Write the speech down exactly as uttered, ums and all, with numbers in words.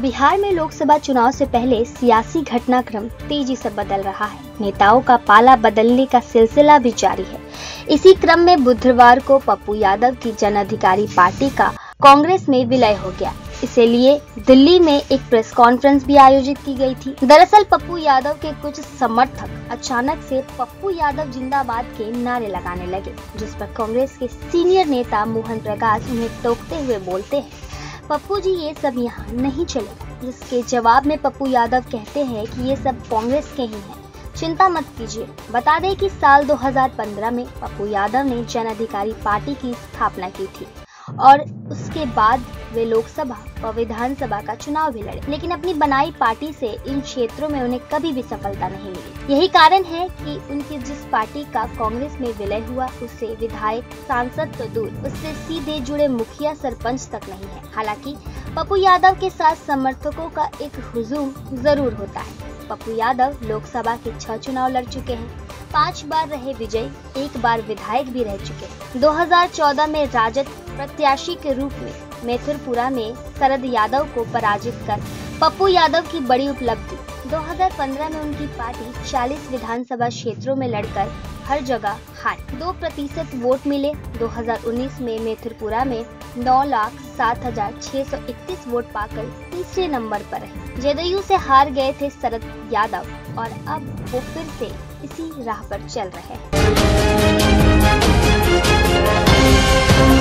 बिहार में लोकसभा चुनाव से पहले सियासी घटनाक्रम तेजी से बदल रहा है। नेताओं का पाला बदलने का सिलसिला भी जारी है। इसी क्रम में बुधवार को पप्पू यादव की जन अधिकारी पार्टी का कांग्रेस में विलय हो गया। इसलिए दिल्ली में एक प्रेस कॉन्फ्रेंस भी आयोजित की गई थी। दरअसल पप्पू यादव के कुछ समर्थक अचानक से पप्पू यादव जिंदाबाद के नारे लगाने लगे, जिस पर कांग्रेस के सीनियर नेता मोहन प्रकाश उन्हें टोकते हुए बोलते हैं, पप्पू जी ये सब यहाँ नहीं चलेगा। जिसके जवाब में पप्पू यादव कहते हैं कि ये सब कांग्रेस के ही हैं, चिंता मत कीजिए। बता दें कि साल दो हज़ार पंद्रह में पप्पू यादव ने जन अधिकारी पार्टी की स्थापना की थी और उसके बाद वे लोकसभा और विधानसभा का चुनाव भी लड़े, लेकिन अपनी बनाई पार्टी से इन क्षेत्रों में उन्हें कभी भी सफलता नहीं मिली। यही कारण है कि उनकी जिस पार्टी का कांग्रेस में विलय हुआ उससे विधायक, सांसद तो दूर, उससे सीधे जुड़े मुखिया, सरपंच तक नहीं है। हालांकि पप्पू यादव के साथ समर्थकों का एक हुजूम जरूर होता है। पप्पू यादव लोकसभा के छह चुनाव लड़ चुके हैं, पांच बार रहे विजयी, एक बार विधायक भी रह चुके हैं। दो हज़ार चौदह में राजद प्रत्याशी के रूप में मैथुरपुरा में शरद यादव को पराजित कर पप्पू यादव की बड़ी उपलब्धि। दो हज़ार पंद्रह में उनकी पार्टी चालीस विधानसभा क्षेत्रों में लड़कर हर जगह हारी, दो प्रतिशत वोट मिले। दो हज़ार उन्नीस में मैथुरपुरा में नौ लाख सात हजार छह सौ इकतीस वोट पाकर तीसरे नंबर पर रहे। जदयू से हार गए थे शरद यादव और अब वो फिर से इसी राह पर चल रहे हैं।